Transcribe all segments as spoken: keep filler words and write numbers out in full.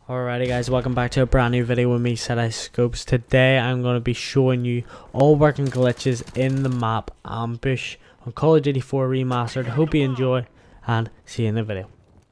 Alrighty guys, welcome back to a brand new video with me, Scopes. Today I'm going to be showing you all working glitches in the map Ambush on Call of Duty four Remastered. Hope you enjoy and see you in the video.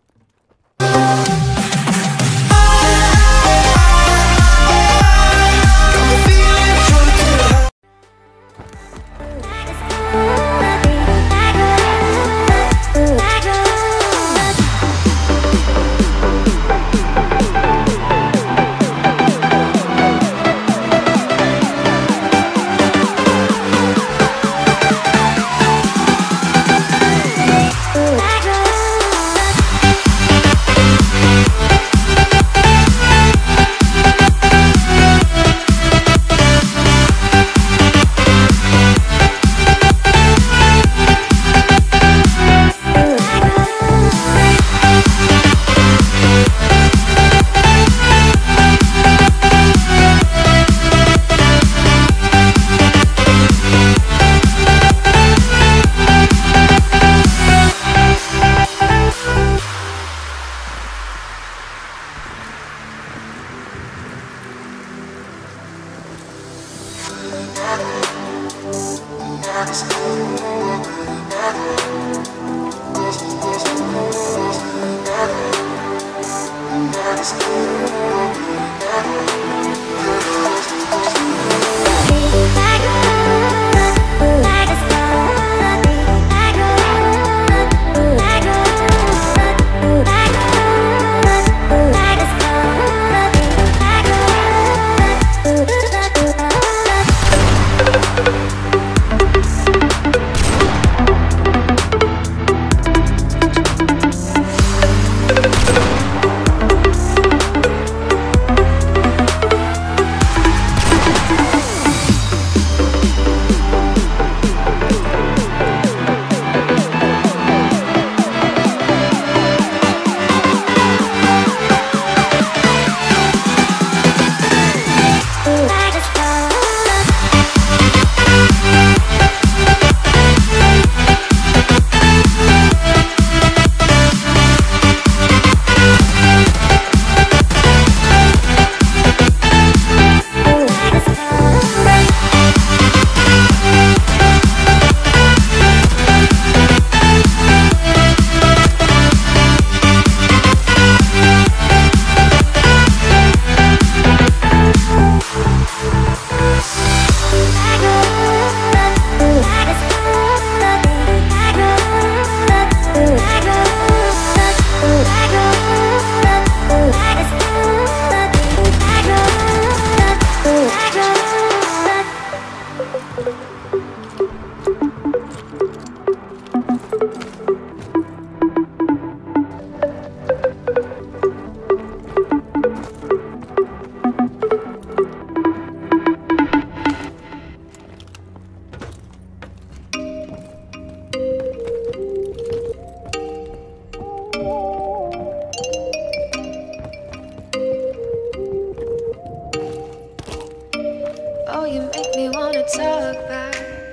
Oh, you make me wanna talk back,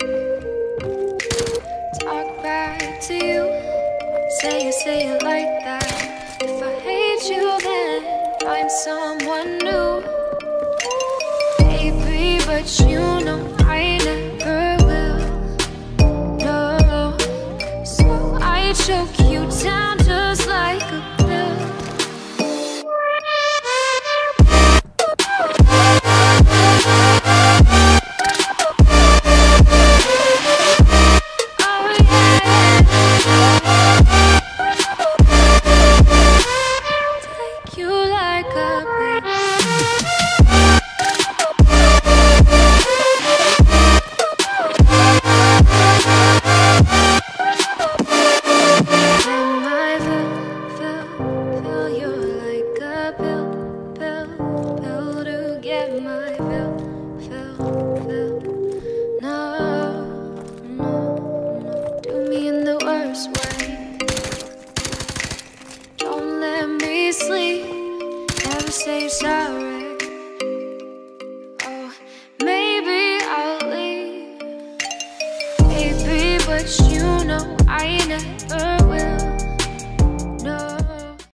talk back to you. Say it, say it like that. If I hate you, then find someone new. Baby, but you know I never will. No, so I choke you down just like a pill. Don't let me sleep, never say sorry.